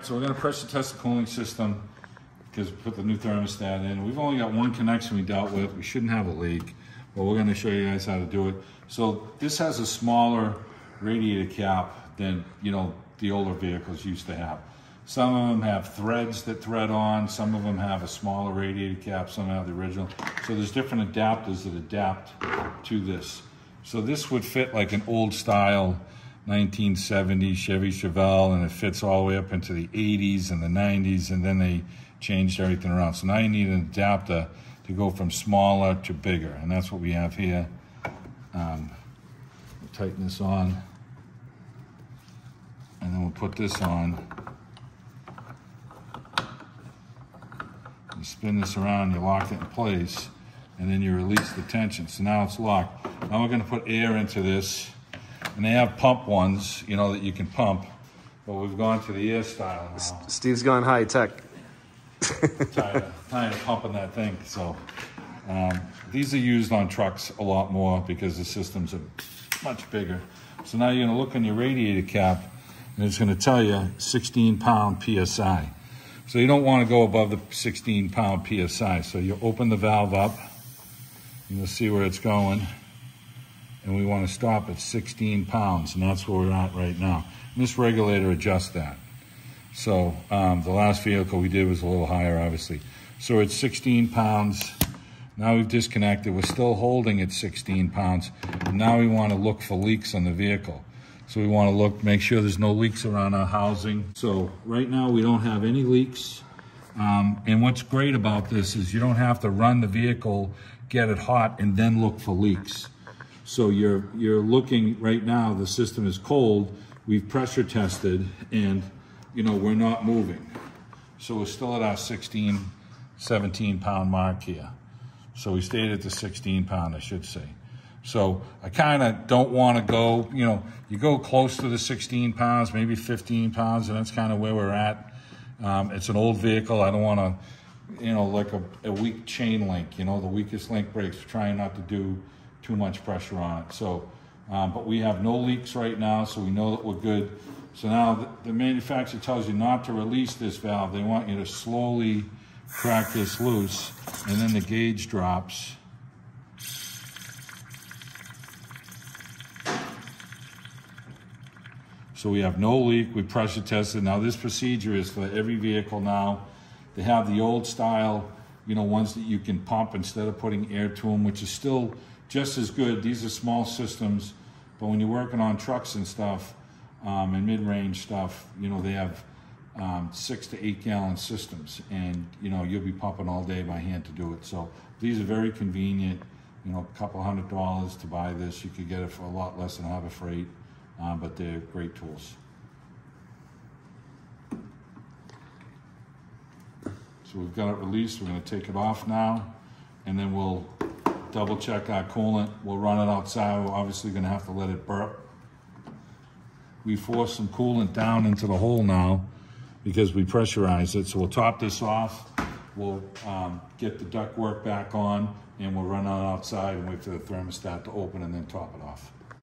So we're going to pressure test the cooling system because we put the new thermostat in. We've only got one connection we dealt with. We shouldn't have a leak, but we're going to show you guys how to do it. So this has a smaller radiator cap than, you know, the older vehicles used to have. Some of them have threads that thread on. Some of them have a smaller radiator cap. Some have the original. So there's different adapters that adapt to this. So this would fit like an old style 1970 Chevy Chevelle, and it fits all the way up into the 80s and the 90s, and then they changed everything around. So now you need an adapter to go from smaller to bigger, and that's what we have here. We'll tighten this on, and then we'll put this on. You spin this around, you lock it in place, and then you release the tension. So now it's locked. Now we're going to put air into this. And they have pump ones, you know, that you can pump, but we've gone to the air style now. Steve's gone high tech. tired of pumping that thing. So these are used on trucks a lot more because the systems are much bigger. So now you're going to look on your radiator cap, and it's going to tell you 16-pound PSI. So you don't want to go above the 16-pound PSI. So you open the valve up, and you'll see where it's going. And we want to stop at 16 pounds, and that's where we're at right now. And this regulator adjusts that. So the last vehicle we did was a little higher, obviously. So it's 16 pounds. Now we've disconnected. We're still holding at 16 pounds. And now we want to look for leaks on the vehicle. So we want to look, make sure there's no leaks around our housing. So right now we don't have any leaks. And what's great about this is you don't have to run the vehicle, get it hot, and then look for leaks. So you're looking right now, the system is cold, we've pressure tested, and you know, we're not moving. So we're still at our 16, 17 pound mark here. So we stayed at the 16 pound, I should say. So I kind of don't want to go, you know, you go close to the 16 pounds, maybe 15 pounds, and that's kind of where we're at. It's an old vehicle. I don't want to, you know, like a weak chain link, you know, the weakest link breaks. We're trying not to do too much pressure on it. So, but we have no leaks right now, so we know that we're good. So now the manufacturer tells you not to release this valve. They want you to slowly crack this loose, and then the gauge drops. So we have no leak, we pressure tested. Now this procedure is for every vehicle now. They have the old style, you know, ones that you can pump instead of putting air to them, which is still just as good. These are small systems, but when you're working on trucks and stuff, and mid-range stuff, you know, they have 6 to 8 gallon systems, and you know, you'll be pumping all day by hand to do it. So these are very convenient, you know, a couple $100 to buy this. You could get it for a lot less than Harbor Freight, but they're great tools. So we've got it released. We're going to take it off now, and then we'll double check our coolant. We'll run it outside. We're obviously going to have to let it burp. We force some coolant down into the hole now because we pressurize it. So we'll top this off. We'll get the ductwork back on, and we'll run it outside and wait for the thermostat to open and then top it off.